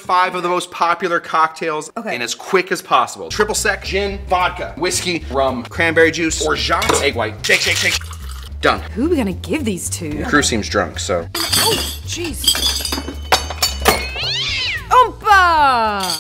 5 of the most popular cocktails in as quick as possible. Triple sec, gin, vodka, whiskey, rum, cranberry juice, or shots, egg white. Shake, shake, shake. Done. Who are we gonna give these to? The crew seems drunk, so. Oh, jeez. Oompa!